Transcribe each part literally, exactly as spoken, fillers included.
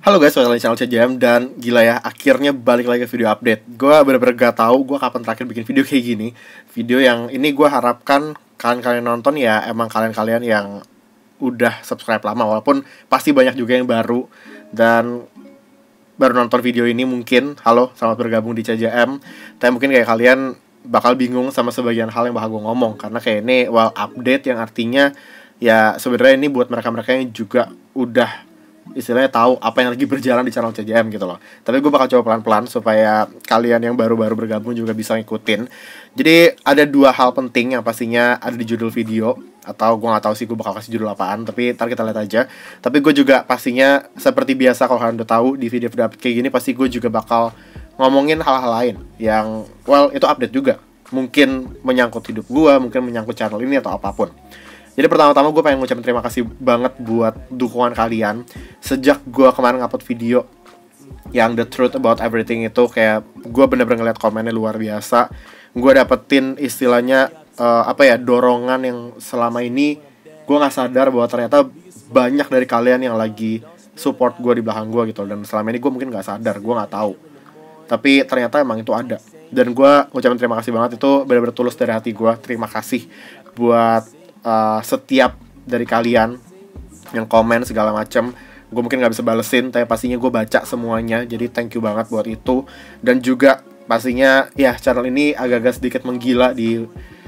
Halo guys, balik lagi channel C J M. Dan gila ya, akhirnya balik lagi ke video update. Gue bener-bener gak tahu gue kapan terakhir bikin video kayak gini. Video yang ini gue harapkan kalian-kalian nonton ya emang kalian-kalian yang udah subscribe lama. Walaupun pasti banyak juga yang baru dan baru nonton video ini mungkin. Halo, selamat bergabung di C J M. Tapi mungkin kayak kalian bakal bingung sama sebagian hal yang bakal gue ngomong. Karena kayak ini well update yang artinya ya sebenarnya ini buat mereka-mereka yang juga udah istilahnya tahu apa yang lagi berjalan di channel C J M gitu loh. Tapi gue bakal coba pelan-pelan supaya kalian yang baru-baru bergabung juga bisa ngikutin. Jadi ada dua hal penting yang pastinya ada di judul video. Atau gue gak tahu sih gue bakal kasih judul apaan, tapi ntar kita lihat aja. Tapi gue juga pastinya seperti biasa kalau kalian udah tahu di video-video kayak gini, pasti gue juga bakal ngomongin hal-hal lain yang well itu update juga. Mungkin menyangkut hidup gue, mungkin menyangkut channel ini atau apapun. Jadi pertama-tama gue pengen ngucapin terima kasih banget buat dukungan kalian. Sejak gue kemarin ngupload video yang The Truth About Everything itu, kayak gue bener-bener ngeliat komennya luar biasa. Gue dapetin istilahnya uh, apa ya, dorongan yang selama ini gue gak sadar bahwa ternyata banyak dari kalian yang lagi support gue di belakang gue gitu. Dan selama ini gue mungkin gak sadar, gue gak tahu. Tapi ternyata emang itu ada. Dan gue ngucapin terima kasih banget, itu bener-bener tulus dari hati gue. Terima kasih buat Uh, setiap dari kalian yang komen segala macam. Gue mungkin gak bisa balesin, tapi pastinya gue baca semuanya. Jadi thank you banget buat itu. Dan juga pastinya ya channel ini agak-agak sedikit menggila di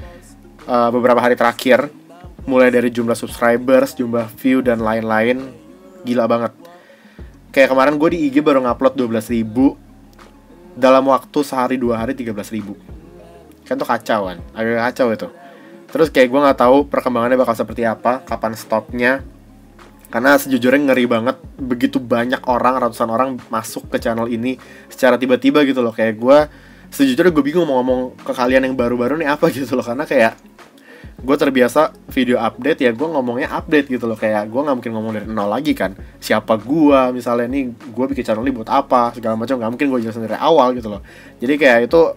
uh, beberapa hari terakhir. Mulai dari jumlah subscribers, jumlah view, dan lain-lain. Gila banget. Kayak kemarin gue di I G baru ngupload dua belas ribu. Dalam waktu sehari dua hari tiga belas ribu. Kan tuh kacau kan, agak kacau itu. Terus kayak gue gak tahu perkembangannya bakal seperti apa, kapan stopnya. Karena sejujurnya ngeri banget, begitu banyak orang, ratusan orang masuk ke channel ini secara tiba-tiba gitu loh. Kayak gue, sejujurnya gue bingung mau ngomong ke kalian yang baru-baru nih apa gitu loh. Karena kayak gue terbiasa video update ya gue ngomongnya update gitu loh. Kayak gue gak mungkin ngomong dari nol lagi kan. Siapa gue, misalnya nih gue bikin channel ini buat apa, segala macam. Gak mungkin gue jelasin dari awal gitu loh. Jadi kayak itu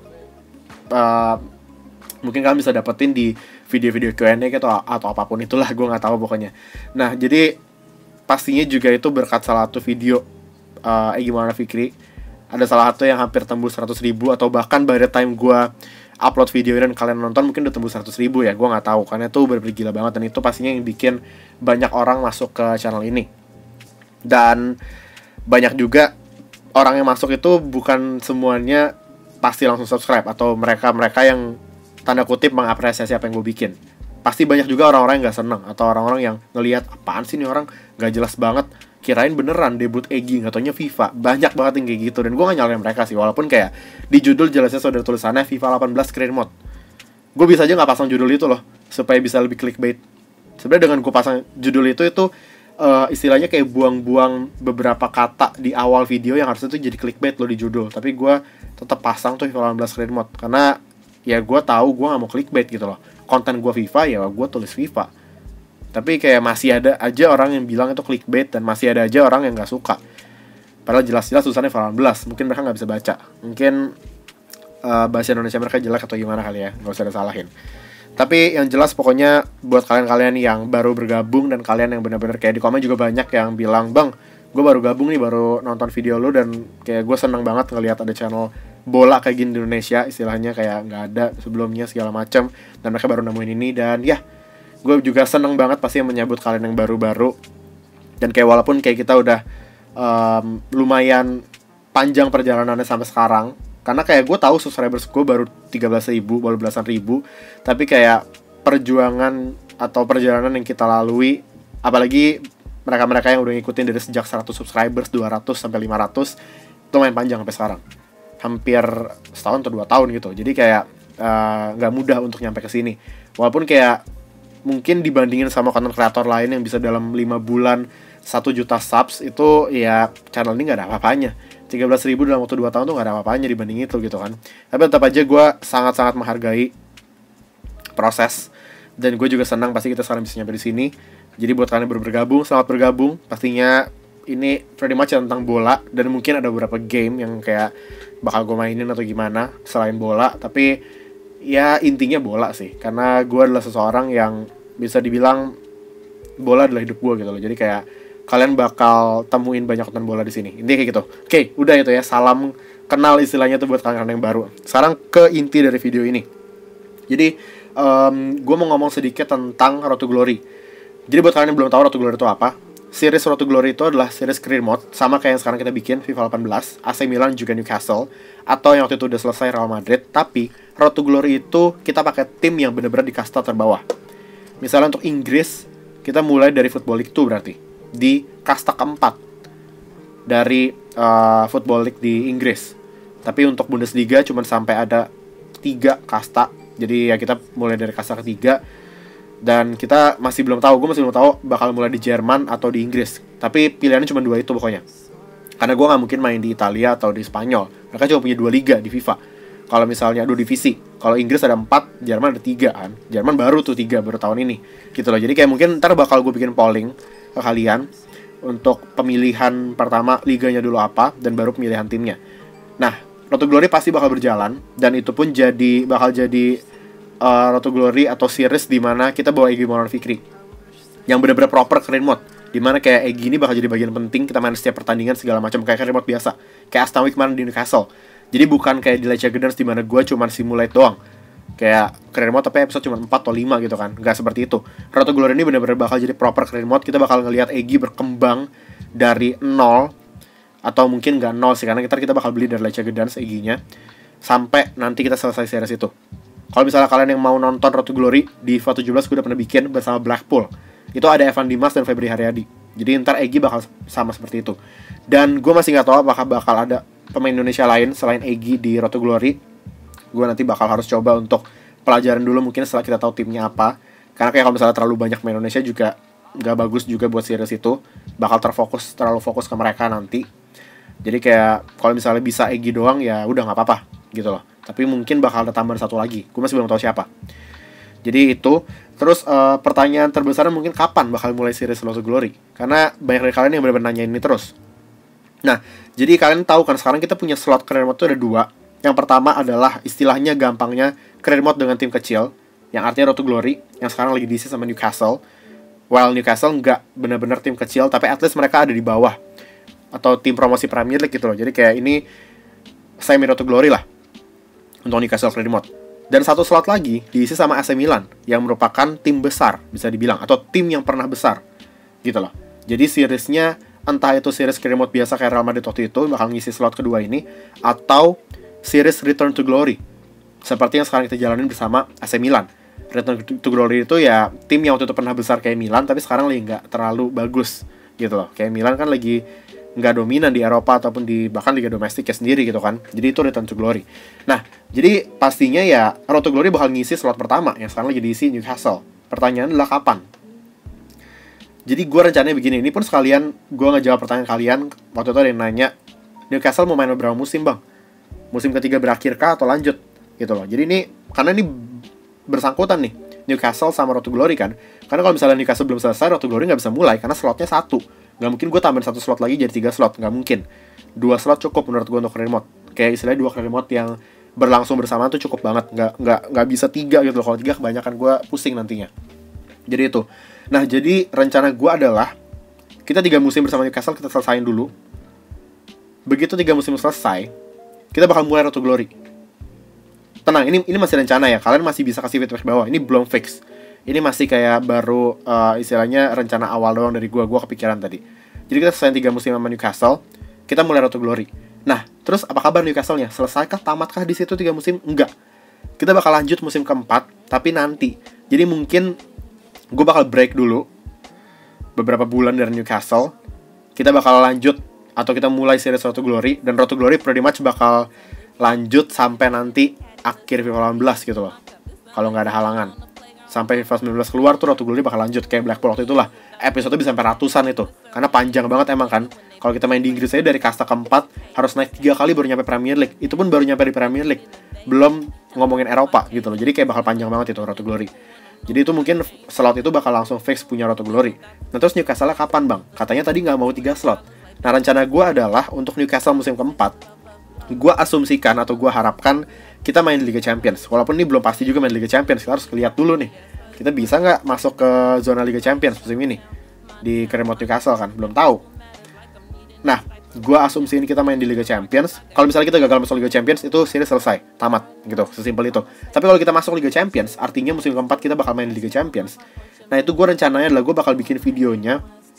uh, mungkin kalian bisa dapetin di video-video Q and A atau, atau apapun itulah, gue gak tahu pokoknya. Nah, jadi pastinya juga itu berkat salah satu video uh, Eh Gimana Fikri. Ada salah satu yang hampir tembus seratus ribu. Atau bahkan by the time gue upload video ini dan kalian nonton mungkin udah tembus seratus ribu ya. Gue gak tahu, karena itu bener-bener gila banget. Dan itu pastinya yang bikin banyak orang masuk ke channel ini. Dan banyak juga orang yang masuk itu bukan semuanya pasti langsung subscribe. Atau mereka-mereka yang tanda kutip mengapresiasi apa yang gue bikin. Pasti banyak juga orang-orang yang gak seneng, atau orang-orang yang ngelihat apaan sih nih orang, gak jelas banget, kirain beneran debut Egy, gak taunya FIFA. Banyak banget yang kayak gitu, dan gue gak nyalain mereka sih. Walaupun kayak di judul jelasnya sudah tulisannya FIFA delapan belas Career Mode. Gue bisa aja gak pasang judul itu loh, supaya bisa lebih clickbait. Sebenarnya dengan gue pasang judul itu, itu uh, istilahnya kayak buang-buang beberapa kata di awal video yang harusnya tuh jadi clickbait loh di judul. Tapi gue tetap pasang tuh FIFA delapan belas Career Mode, karena ya gue tahu gue gak mau clickbait gitu loh. Konten gue FIFA ya gue tulis FIFA. Tapi kayak masih ada aja orang yang bilang itu clickbait, dan masih ada aja orang yang gak suka. Padahal jelas-jelas tulisannya FIFA delapan belas. Mungkin mereka gak bisa baca. Mungkin uh, bahasa Indonesia mereka jelek atau gimana kali ya, gak usah disalahin. Tapi yang jelas pokoknya buat kalian-kalian yang baru bergabung, dan kalian yang benar-benar kayak di komen juga banyak yang bilang, "Bang, gue baru gabung nih, baru nonton video lu, dan kayak gue seneng banget ngelihat ada channel bola kayak gini di Indonesia," istilahnya kayak nggak ada sebelumnya segala macam, dan mereka baru nemuin ini. Dan ya, gue juga seneng banget pasti menyambut kalian yang baru-baru. Dan kayak walaupun kayak kita udah um, lumayan panjang perjalanannya sampai sekarang, karena kayak gue tahu subscribers gue baru tiga belas ribu, baru belasan ribu, tapi kayak perjuangan atau perjalanan yang kita lalui, apalagi mereka-mereka yang udah ngikutin dari sejak seratus subscribers, dua ratus sampai lima ratus, itu main panjang sampai sekarang. Hampir setahun atau dua tahun gitu. Jadi kayak uh, gak mudah untuk nyampe ke sini. Walaupun kayak mungkin dibandingin sama konten kreator lain yang bisa dalam lima bulan satu juta subs, itu ya channel ini gak ada apa-apanya. Tiga belas ribu dalam waktu dua tahun tuh gak ada apa-apanya dibanding itu gitu kan. Tapi tetap aja gue sangat-sangat menghargai proses. Dan gue juga senang pasti kita sekarang bisa nyampe di sini. Jadi buat kalian yang baru bergabung, selamat bergabung. Pastinya ini pretty much tentang bola, dan mungkin ada beberapa game yang kayak bakal gue mainin atau gimana selain bola. Tapi ya intinya bola sih, karena gue adalah seseorang yang bisa dibilang bola adalah hidup gue gitu loh. Jadi kayak kalian bakal temuin banyak nonton bola di sini. Intinya kayak gitu. Oke, udah itu ya, salam kenal istilahnya tuh buat kalian yang baru. Sekarang ke inti dari video ini. Jadi um, gue mau ngomong sedikit tentang Road to Glory. Jadi buat kalian yang belum tahu Road to Glory itu apa, series Road to Glory itu adalah series career mode, sama kayak yang sekarang kita bikin FIFA delapan belas, A C Milan juga Newcastle, atau yang waktu itu udah selesai Real Madrid. Tapi Road to Glory itu kita pakai tim yang bener-bener di kasta terbawah. Misalnya untuk Inggris, kita mulai dari Football League dua berarti di kasta keempat dari uh, Football League di Inggris. Tapi untuk Bundesliga cuma sampai ada tiga kasta. Jadi ya kita mulai dari kasta ketiga. Dan kita masih belum tahu, gue masih belum tahu bakal mulai di Jerman atau di Inggris. Tapi pilihannya cuma dua itu pokoknya. Karena gue gak mungkin main di Italia atau di Spanyol. Mereka cuma punya dua liga di FIFA. Kalau misalnya dua divisi, kalau Inggris ada empat, Jerman ada tiga kan. Jerman baru tuh tiga baru tahun ini gitu loh. Jadi kayak mungkin ntar bakal gue bikin polling ke kalian untuk pemilihan pertama liganya dulu apa, dan baru pemilihan timnya. Nah, Road to Glory pasti bakal berjalan, dan itu pun jadi bakal jadi Uh, Road to Glory atau series di mana kita bawa Egy Maulana Fikri yang bener-bener proper career mode, dimana kayak Egy ini bakal jadi bagian penting, kita main setiap pertandingan segala macam kayak career mode biasa, kayak Aston Villa kemarin di Newcastle. Jadi bukan kayak di Leicester Gedans di mana gue cuma simulate doang, kayak career mode tapi episode cuma empat atau lima gitu kan. Nggak seperti itu. Road to Glory ini bener-bener bakal jadi proper career mode. Kita bakal ngelihat Egy berkembang dari nol, atau mungkin nggak nol sih, karena kita kita bakal beli dari Leicester Gedans Egy-nya sampai nanti kita selesai series itu. Kalau misalnya kalian yang mau nonton Road to Glory, di FIFA tujuh belas gue udah pernah bikin bersama Blackpool. Itu ada Evan Dimas dan Febri Haryadi. Jadi ntar Egy bakal sama seperti itu. Dan gue masih nggak tahu apakah bakal ada pemain Indonesia lain selain Egy di Road to Glory. Gue nanti bakal harus coba untuk pelajaran dulu mungkin setelah kita tahu timnya apa. Karena kayak kalau misalnya terlalu banyak pemain Indonesia juga nggak bagus juga buat series itu. Bakal terfokus, terlalu fokus ke mereka nanti. Jadi kayak kalau misalnya bisa Egy doang ya udah nggak apa-apa gitu loh. Tapi mungkin bakal ada tambahan satu lagi. Gue masih belum tahu siapa. Jadi itu. Terus uh, pertanyaan terbesar mungkin kapan bakal mulai series Road to Glory? Karena banyak dari kalian yang benar-benar nanya ini terus. Nah, jadi kalian tahu kan sekarang kita punya slot career mode itu ada dua. Yang pertama adalah istilahnya gampangnya career mode dengan tim kecil, yang artinya Road to Glory, yang sekarang lagi diisi sama Newcastle. While Newcastle nggak benar-benar tim kecil, tapi at least mereka ada di bawah. Atau tim promosi Premier League gitu loh. Jadi kayak ini semi Road to Glory lah untuk Newcastle career mode. Dan satu slot lagi diisi sama A C Milan yang merupakan tim besar bisa dibilang, atau tim yang pernah besar gitu loh. Jadi seriesnya entah itu series career mode biasa kayak Real Madrid waktu itu bakal ngisi slot kedua ini, atau series Return to Glory seperti yang sekarang kita jalanin bersama A C Milan. Return to Glory itu ya tim yang waktu itu pernah besar kayak Milan tapi sekarang lagi nggak terlalu bagus gitu loh. Kayak Milan kan lagi nggak dominan di Eropa ataupun di bahkan liga domestiknya sendiri gitu kan. Jadi itu Return to Glory. Nah, jadi pastinya ya Road to Glory bakal ngisi slot pertama yang sekarang lagi diisi Newcastle. Pertanyaan adalah kapan? Jadi gue rencananya begini, ini pun sekalian gue ngejawab pertanyaan kalian. Waktu itu ada yang nanya, Newcastle mau main beberapa musim bang? Musim ketiga berakhir kah atau lanjut? Gitu loh. Jadi ini, karena ini bersangkutan nih, Newcastle sama Road to Glory kan. Karena kalau misalnya Newcastle belum selesai, Road to Glory nggak bisa mulai karena slotnya satu. Nggak mungkin gue tambahin satu slot lagi jadi tiga slot, nggak mungkin. Dua slot cukup menurut gue untuk career mode. Kayak istilahnya dua career mode yang berlangsung bersamaan tuh cukup banget. Nggak nggak nggak bisa tiga gitu loh. Kalau tiga kebanyakan gue pusing nantinya. Jadi itu. Nah jadi rencana gue adalah kita tiga musim bersama Newcastle kita selesain dulu. Begitu tiga musim selesai, kita bakal mulai Road to Glory. Tenang, ini ini masih rencana ya. Kalian masih bisa kasih feedback bawah. Ini belum fix. Ini masih kayak baru uh, istilahnya rencana awal doang dari gue. Gue kepikiran tadi. Jadi kita selesai tiga musim sama Newcastle, kita mulai Road to Glory. Nah, terus apa kabar Newcastle-nya? Selesaikah, tamatkah di situ tiga musim? Enggak. Kita bakal lanjut musim keempat, tapi nanti. Jadi mungkin gue bakal break dulu beberapa bulan dari Newcastle. Kita bakal lanjut atau kita mulai series Road to Glory. Dan Road to Glory pretty much bakal lanjut sampai nanti akhir FIFA delapan belas gitu loh, kalau nggak ada halangan. Sampai FIFA sembilan belas keluar tuh Road to Glory bakal lanjut. Kayak Blackpool waktu itulah, episode bisa sampai ratusan itu. Karena panjang banget emang kan. Kalau kita main di Inggris aja dari kasta keempat harus naik tiga kali baru nyampe Premier League. Itu pun baru nyampe di Premier League, belum ngomongin Eropa gitu loh. Jadi kayak bakal panjang banget itu Road to Glory. Jadi itu mungkin slot itu bakal langsung fix punya Road to Glory. Nah terus Newcastle kapan bang? Katanya tadi nggak mau tiga slot. Nah rencana gue adalah untuk Newcastle musim keempat, gue asumsikan atau gue harapkan kita main di Liga Champions. Walaupun ini belum pasti juga main Liga Champions, kita harus lihat dulu nih, kita bisa nggak masuk ke zona Liga Champions musim ini. di remote Newcastle kan, belum tahu. Nah, gue asumsiin kita main di Liga Champions. Kalau misalnya kita gagal masuk Liga Champions, itu series selesai, tamat gitu, sesimpel itu. Tapi kalau kita masuk Liga Champions, artinya musim keempat kita bakal main di Liga Champions. Nah, itu gue rencananya adalah gue bakal bikin videonya.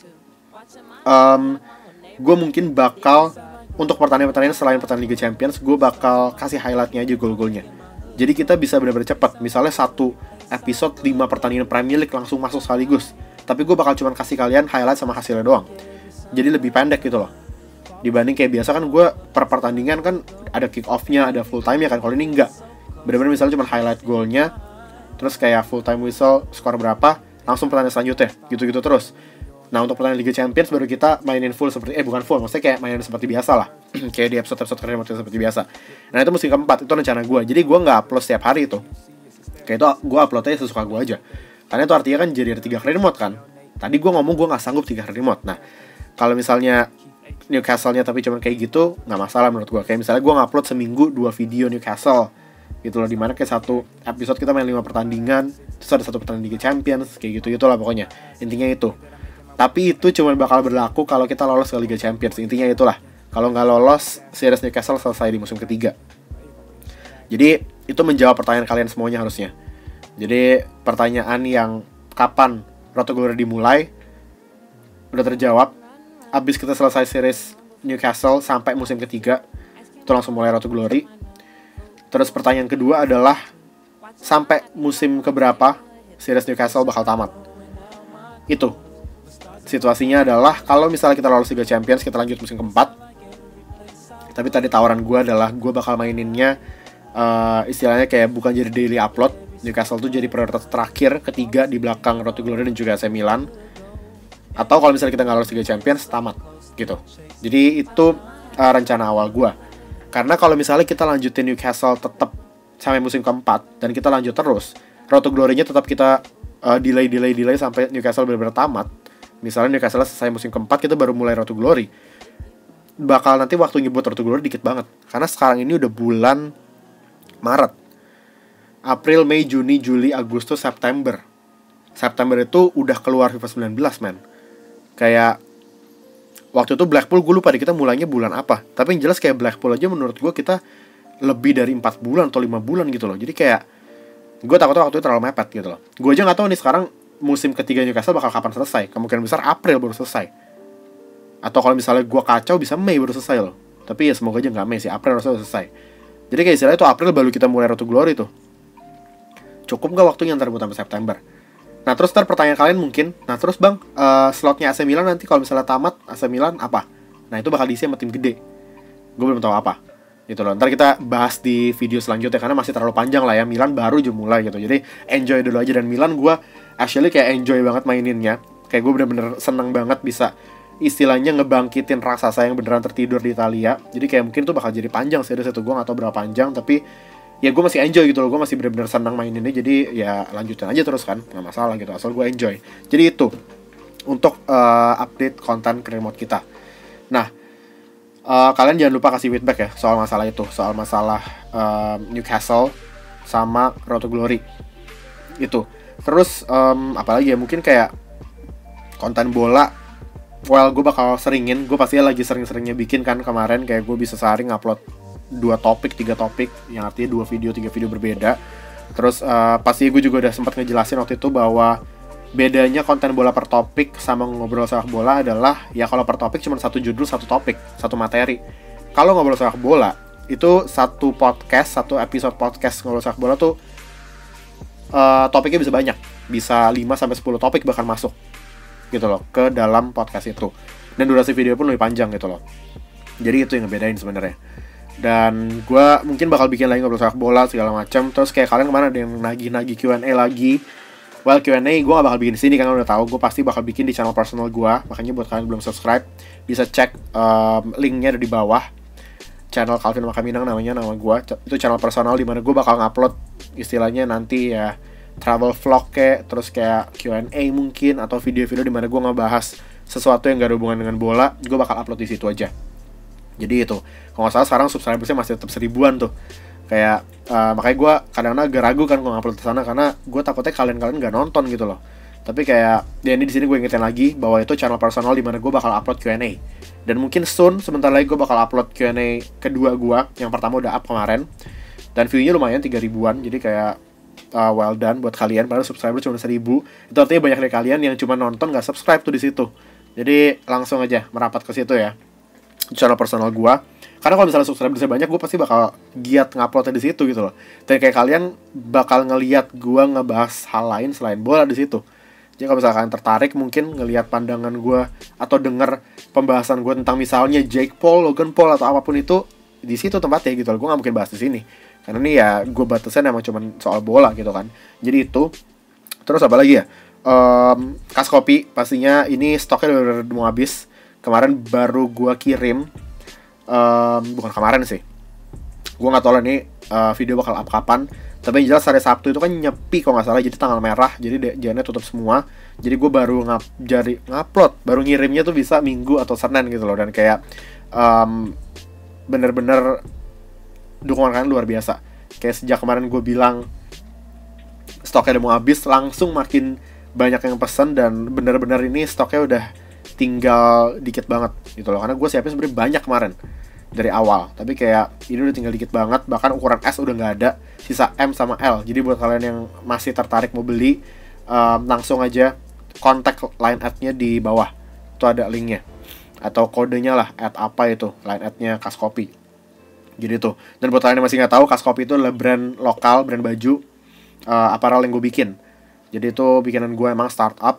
Um, gue mungkin bakal untuk pertandingan-pertandingan selain pertandingan Liga Champions, gue bakal kasih highlightnya aja gol-golnya. Jadi kita bisa benar-benar cepat. Misalnya satu episode lima pertandingan Premier League langsung masuk sekaligus. Tapi gue bakal cuma kasih kalian highlight sama hasilnya doang. Jadi lebih pendek gitu loh. Dibanding kayak biasa kan gue per pertandingan kan ada kick off-nya, ada full time-nya kan. Kalau ini enggak. Benar-benar misalnya cuma highlight golnya, terus kayak full time whistle, skor berapa, langsung pertandingan selanjutnya. Gitu-gitu terus. Nah, untuk pertandingan Liga Champions baru kita mainin full seperti, eh bukan full, maksudnya kayak mainin seperti biasa lah. Kayak di episode-episode keren seperti biasa. Nah, itu musim keempat, itu rencana gue. Jadi gue nggak upload setiap hari itu. Kayak itu gue uploadnya sesuka gue aja. Karena itu artinya kan jadi ada tiga remote kan. Tadi gue ngomong gue nggak sanggup tiga remote. Nah, kalau misalnya Newcastle-nya tapi cuma kayak gitu, nggak masalah menurut gue. Kayak misalnya gue ngupload seminggu dua video Newcastle gitu loh, dimana kayak satu episode kita main lima pertandingan, terus ada satu pertandingan Liga Champions, kayak gitu gitu lah pokoknya. Intinya itu. Tapi itu cuma bakal berlaku kalau kita lolos ke Liga Champions. Intinya itulah. Kalau nggak lolos, series Newcastle selesai di musim ketiga. Jadi itu menjawab pertanyaan kalian semuanya harusnya. Jadi pertanyaan yang kapan Road to Glory dimulai udah terjawab. Abis kita selesai series Newcastle sampai musim ketiga, itu langsung mulai Road to Glory. Terus pertanyaan kedua adalah sampai musim keberapa series Newcastle bakal tamat. Itu situasinya adalah kalau misalnya kita lolos Liga Champions, kita lanjut musim keempat. Tapi tadi tawaran gue adalah gue bakal maininnya uh, istilahnya kayak bukan jadi daily upload. Newcastle tuh jadi prioritas terakhir, ketiga di belakang Road to Glory dan juga A C Milan. Atau kalau misalnya kita nggak lolos Liga Champions, tamat gitu. Jadi itu uh, rencana awal gue. Karena kalau misalnya kita lanjutin Newcastle tetap sampai musim keempat dan kita lanjut terus, Road to Glory-nya tetap kita uh, delay delay delay sampai Newcastle benar-benar tamat. Misalnya Newcastle selesai musim keempat, kita baru mulai Road to Glory. Bakal nanti waktunya buat Road to Glory dikit banget. Karena sekarang ini udah bulan Maret. April, Mei, Juni, Juli, Agustus, September. September itu udah keluar FIFA sembilan belas, men. Kayak waktu itu Blackpool, gue lupa deh kita mulainya bulan apa. Tapi yang jelas kayak Blackpool aja menurut gue kita lebih dari empat bulan atau lima bulan gitu loh. Jadi kayak gue takutnya waktu itu terlalu mepet gitu loh. Gue aja gak tahu nih sekarang musim ketiga Newcastle bakal kapan selesai. Kemungkinan besar April baru selesai. Atau kalau misalnya gue kacau bisa Mei baru selesai loh. Tapi ya semoga aja gak Mei sih, April harusnya selesai. Jadi kayak istilahnya itu April baru kita mulai Road to Glory tuh. Cukup gak waktunya ntar buat sampai September? Nah terus ntar pertanyaan kalian mungkin, nah terus bang, uh, slotnya A C Milan nanti kalau misalnya tamat A C Milan apa? Nah itu bakal diisi sama tim gede. Gue belum tahu apa. Gitu loh, ntar kita bahas di video selanjutnya karena masih terlalu panjang lah ya. Milan baru aja mulai gitu, jadi enjoy dulu aja. Dan Milan gue actually kayak enjoy banget maininnya. Kayak gue bener-bener seneng banget bisa istilahnya ngebangkitin rasa sayang beneran tertidur di Italia. Jadi kayak mungkin tuh bakal jadi panjang series itu, gue gak tau berapa panjang, tapi ya gue masih enjoy gitu loh, gue masih bener-bener senang maininnya. Jadi ya lanjutin aja terus kan, nggak masalah gitu, asal gue enjoy. Jadi itu untuk uh, update konten remote kita. Nah uh, kalian jangan lupa kasih feedback ya soal masalah itu, soal masalah uh, Newcastle sama Road to Glory itu. Terus um, apalagi ya, mungkin kayak konten bola. Well, gue bakal seringin, gue pasti lagi sering-seringnya bikin kan. Kemarin kayak gue bisa sehari ngupload dua topik, tiga topik, yang artinya dua video, tiga video berbeda. Terus uh, pasti gue juga udah sempat ngejelasin waktu itu bahwa bedanya konten bola per topik sama ngobrol sepak bola adalah ya kalau per topik cuma satu judul, satu topik, satu materi. Kalau ngobrol sepak bola itu satu podcast, satu episode podcast ngobrol sepak bola tuh uh, topiknya bisa banyak, bisa lima sampai sepuluh topik bahkan masuk gitu loh ke dalam podcast itu. Dan durasi video pun lebih panjang gitu loh. Jadi itu yang ngebedain sebenarnya. Dan gue mungkin bakal bikin lagi ngobrol sepak bola segala macam. Terus kayak kalian kemana ada yang nagih-nagih Q and A lagi. Well, Q and A gue gak bakal bikin di sini kan, udah tahu. Gue pasti bakal bikin di channel personal gue. Makanya buat kalian belum subscribe, bisa cek um, linknya ada di bawah. Channel Calvin Makaminang namanya, nama gue. Itu channel personal dimana gue bakal ngupload istilahnya nanti ya travel vlog kayak, terus kayak Q and A mungkin, atau video-video dimana gue ngebahas sesuatu yang gak ada hubungan dengan bola. Gue bakal upload di situ aja. Jadi itu, kalau nggak salah sekarang subscribersnya masih tetap seribuan tuh. Kayak uh, makanya gue kadang-kadang agak ragu kan kalau ngupload ke sana, karena gue takutnya kalian-kalian nggak nonton gitu loh. Tapi kayak ya ini di sini gue ingetin lagi bahwa itu channel personal di mana gue bakal upload Q and A. Dan mungkin soon sebentar lagi gue bakal upload Q and A kedua gue. Yang pertama udah up kemarin. Dan view-nya lumayan tiga ribuan. Jadi kayak uh, well done buat kalian. Padahal subscriber cuma seribu. Itu artinya banyak dari kalian yang cuma nonton gak subscribe tuh di situ. Jadi langsung aja merapat ke situ ya. Channel personal gue. Karena kalau misalnya subscriber bisa banyak, gue pasti bakal giat nguploadnya di situ gitu loh. Dan kayak kalian bakal ngelihat gue ngebahas hal lain selain bola di situ. Jadi kalau misalnya kalian tertarik mungkin ngelihat pandangan gue atau denger pembahasan gue tentang misalnya Jake Paul, Logan Paul atau apapun itu, di situ tempatnya gitu loh. Gue gak mungkin bahas di sini. Karena ini ya gue batasan emang cuma soal bola gitu kan. Jadi itu. Terus apa lagi ya? Um, Kas Kopi pastinya ini stoknya udah mau habis. Kemarin baru gue kirim. Um, bukan kemarin sih, gue nggak tahu lah nih uh, video bakal up kapan. Tapi yang jelas hari Sabtu itu kan nyepi kalau nggak salah, jadi tanggal merah, jadi jalannya tutup semua. Jadi gue baru ngap jadi ngupload, baru ngirimnya tuh bisa Minggu atau Senin gitu loh. Dan kayak um, bener-bener dukungan kalian luar biasa. Kayak sejak kemarin gue bilang stoknya udah mau habis, langsung makin banyak yang pesen. Dan bener-bener ini stoknya udah tinggal dikit banget gitu loh. Karena gue siapin sebenarnya banyak kemarin dari awal, tapi kayak ini udah tinggal dikit banget. Bahkan ukuran S udah nggak ada, sisa M sama L. Jadi buat kalian yang masih tertarik mau beli, um, langsung aja kontak line ad-nya di bawah. Itu ada linknya atau kodenya lah, ad apa itu line ad-nya Kas Kopi. Jadi tuh. Dan buat kalian yang masih nggak tahu, Kas Kopi itu adalah brand lokal, brand baju uh, apparel yang gue bikin. Jadi itu bikinan gue emang startup.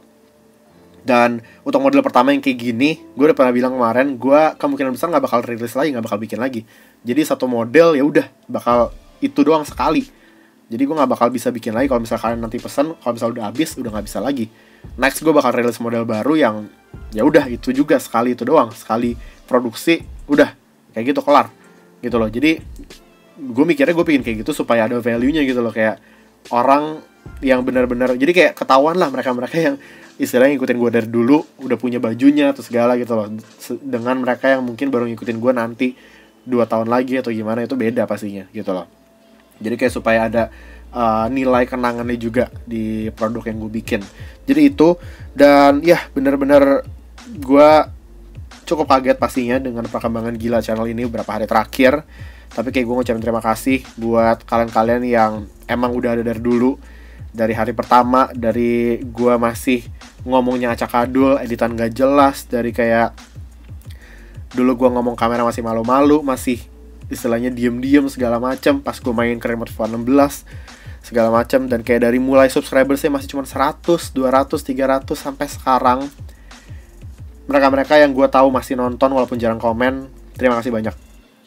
Dan untuk model pertama yang kayak gini, gue udah pernah bilang kemarin, gue kemungkinan besar nggak bakal rilis lagi, nggak bakal bikin lagi. Jadi satu model ya udah bakal itu doang sekali. Jadi gue nggak bakal bisa bikin lagi. Kalau misalnya kalian nanti pesen, kalau misalnya udah habis, udah nggak bisa lagi. Next gue bakal rilis model baru yang ya udah itu juga sekali itu doang, sekali produksi, udah kayak gitu kelar, gitu loh. Jadi gue mikirnya gue bikin kayak gitu supaya ada value-nya gitu loh, kayak orang yang benar-benar, jadi kayak ketahuan lah mereka-mereka yang istilahnya ngikutin gue dari dulu, udah punya bajunya atau segala gitu loh. Dengan mereka yang mungkin baru ngikutin gue nanti dua tahun lagi atau gimana, itu beda pastinya gitu loh. Jadi kayak supaya ada uh, nilai kenangannya juga di produk yang gue bikin. Jadi itu. Dan ya bener-bener gue cukup kaget pastinya dengan perkembangan gila channel ini beberapa hari terakhir. Tapi kayak gue ngucapin terima kasih buat kalian-kalian yang emang udah ada dari dulu. Dari hari pertama, dari gue masih ngomongnya acak-adul, editan gak jelas, dari kayak dulu gue ngomong kamera masih malu-malu, masih istilahnya diem-diem segala macam, pas gue main ke Remote FIFA enam belas segala macam. Dan kayak dari mulai subscribersnya masih cuma seratus, dua ratus, tiga ratus sampai sekarang, mereka-mereka yang gue tahu masih nonton walaupun jarang komen, terima kasih banyak.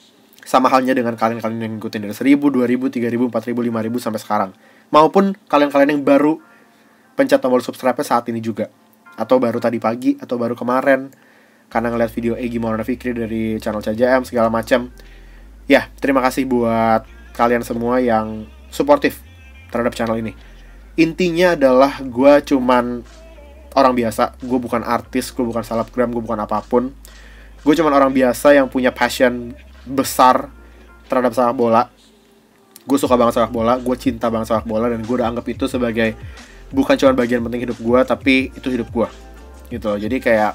Sama halnya dengan kalian-kalian yang ngikutin dari seribu, dua ribu, tiga ribu, empat ribu, lima ribu sampai sekarang. Maupun kalian-kalian yang baru pencet tombol subscribe saat ini juga, atau baru tadi pagi, atau baru kemarin karena ngeliat video Egy Maulana Fikri dari channel C J M segala macam. Ya, terima kasih buat kalian semua yang suportif terhadap channel ini. Intinya adalah gue cuman orang biasa, gue bukan artis, gue bukan selebgram, gue bukan apapun. Gue cuman orang biasa yang punya passion besar terhadap sepak bola. Gue suka banget sepak bola, gue cinta banget sepak bola, dan gue udah anggap itu sebagai bukan cuma bagian penting hidup gue, tapi itu hidup gue gitu loh. Jadi kayak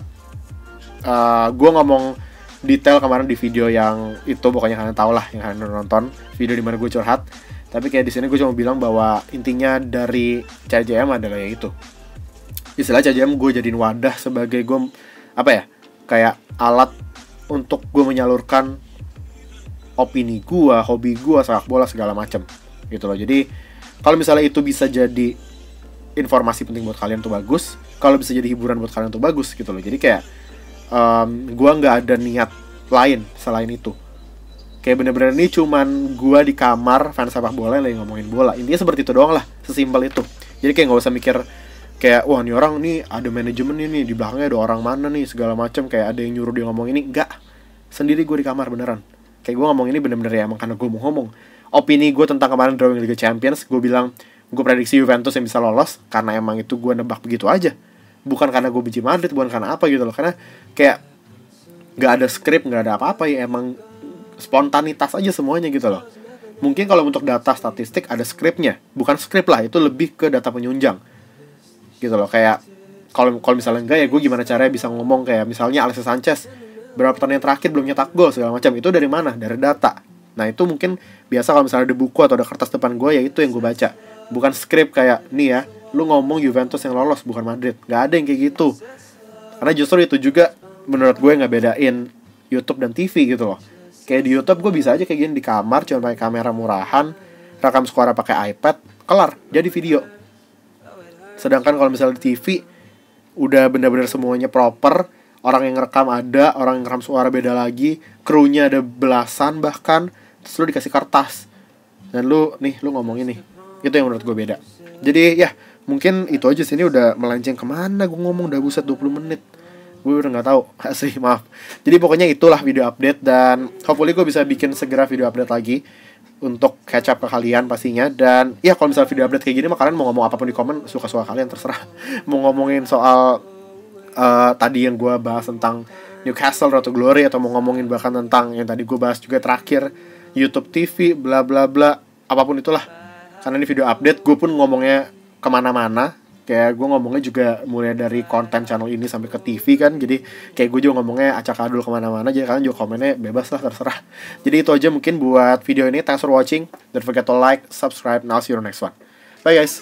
uh, gue ngomong detail kemarin di video yang itu, pokoknya kalian tau lah, yang kalian nonton video dimana gue curhat. Tapi kayak di sini gue cuma bilang bahwa intinya dari C J M adalah ya itu, istilah C J M gue jadiin wadah sebagai gue apa ya, kayak alat untuk gue menyalurkan opini gue, hobi gue, sepak bola segala macam gitu loh. Jadi kalau misalnya itu bisa jadi informasi penting buat kalian tuh bagus, kalau bisa jadi hiburan buat kalian tuh bagus gitu loh. Jadi kayak um, gue nggak ada niat lain selain itu. Kayak bener-bener ini cuman gue di kamar fans sepak bola yang lagi ngomongin bola. Intinya seperti itu doang lah, sesimpel itu. Jadi kayak nggak usah mikir kayak wah nih orang nih ada manajemen ini, di belakangnya ada orang mana nih segala macam, kayak ada yang nyuruh dia ngomong ini. Enggak, sendiri gue di kamar beneran. Kayak gue ngomong ini bener-bener ya emang karena gue mau ngomong. Opini gue tentang kemarin drawing Liga Champions, gue bilang gue prediksi Juventus yang bisa lolos karena emang itu gue nebak begitu aja. Bukan karena gue benci Madrid, bukan karena apa gitu loh. Karena kayak gak ada skrip, gak ada apa-apa ya, emang spontanitas aja semuanya gitu loh. Mungkin kalau untuk data statistik ada skripnya, bukan skrip lah, itu lebih ke data penyunjang. gitu loh. Kayak kalau kalau misalnya enggak ya gue gimana caranya bisa ngomong kayak misalnya Alexis Sanchez berapa pertandingan terakhir belum nyetak gol segala macam, itu dari mana? Dari data. Nah itu mungkin biasa kalau misalnya ada buku atau ada kertas depan gue, ya itu yang gue baca, bukan skrip kayak nih ya lu ngomong Juventus yang lolos bukan Madrid. Nggak ada yang kayak gitu, karena justru itu juga menurut gue nggak bedain YouTube dan T V gitu loh. Kayak di YouTube gue bisa aja kayak gini di kamar cuma pakai kamera murahan, rekam suara pakai iPad, kelar jadi video. Sedangkan kalau misalnya di T V udah benar-benar semuanya proper, orang yang ngerekam ada, orang yang ngerekam suara beda lagi, krunya ada belasan bahkan, terus lu dikasih kertas dan lu nih lu ngomong ini. Itu yang menurut gue beda. Jadi ya mungkin itu aja sih, ini udah melenceng kemana gue ngomong, udah buset dua puluh menit. Gue udah gak tahu asli, maaf. Jadi pokoknya itulah video update, dan hopefully gue bisa bikin segera video update lagi untuk catch up ke kalian pastinya. Dan ya kalau misalnya video update kayak gini mah kalian mau ngomong apapun di komen, suka-suka kalian terserah. Mau ngomongin soal uh, tadi yang gue bahas tentang Newcastle Road to Glory, atau mau ngomongin bahkan tentang yang tadi gue bahas juga terakhir YouTube T V bla bla bla, apapun itulah. Karena ini video update, gue pun ngomongnya kemana-mana. Kayak gue ngomongnya juga mulai dari konten channel ini sampai ke T V kan. Jadi kayak gue juga ngomongnya acak adul kemana-mana. Jadi kalian juga komennya bebas lah, terserah. Jadi itu aja mungkin buat video ini. Thanks for watching. Don't forget to like, subscribe, and I'll see you on the next one. Bye guys.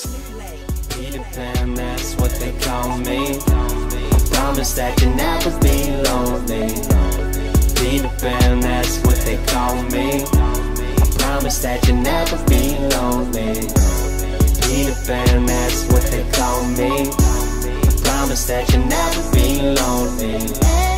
Peter Pan, that's what they call me. I promise that you'll never be lonely.